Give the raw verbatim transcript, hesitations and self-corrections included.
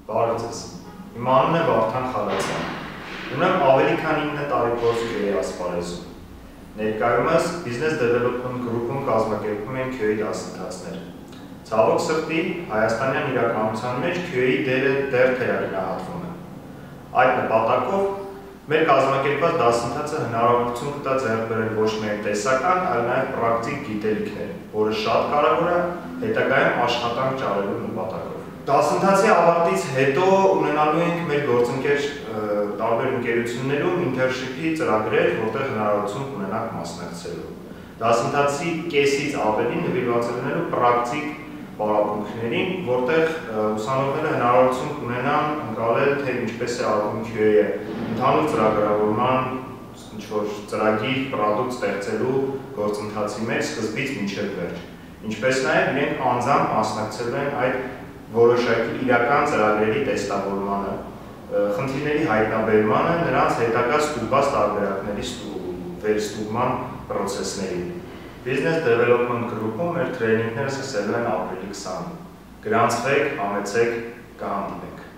Բարև ձեզ։ Իմ անունն է Վարդան Խալացյան։ Ունեմ ավելի քան ինը տարի փորձ Q A ասպարեզում։ Ներկայումս Business Development Group-ում կազմակերպում են Q A դասընթացներ։ Ցավոք սրտի, հայաստանյան իրականության մեջ Q A-ի դերը դեռ թերագնահատվում է։ Այդ նպատակով մեր կազմակերպված դասընթացը հնարավորություն կտա ձեռք բերել ոչ միայն տեսական, այլ նաև պրակտիկ գիտելիքներ, որը շատ կարևոր է հետագայում աշխատանք ճարելու նպատակով։ Դասընթացի ավարտից հետո ունենալու ենք մեր գործընկեր տարբեր ընկերություններում internship-ի ծրագրեր, որտեղ հնարավորություն կունենանք մասնակցելու։ Դասընթացի կեսից ավելի նվիրված է լինելու պրակտիկ պարապմունքներին, որտեղ ուսանողները հնարավորություն կունենան ընկալել, թե ինչպես է արվում Q A-ը, ընդհանուր ծրագրավորման ինչ-որ ծրագիր, պրոդուկտ ստեղծելու գործընթացի մեջ սկզբից մինչև վերջ։ Ինչպես նաև իրենք անձամբ մասնակցելու են այդ որոշակի իրական ծրագրերի տեստավորմանը, խնդիրների հայտնաբերմանը, նրանց հետագա ստուգված տարբերակների վերստուգման պրոցեսների։ Business Development Group-ում մեր տրեյնինգները սկսելու են ապրիլի քսանին։ Գրանցվեք, համեցեք, կհանդիպենք։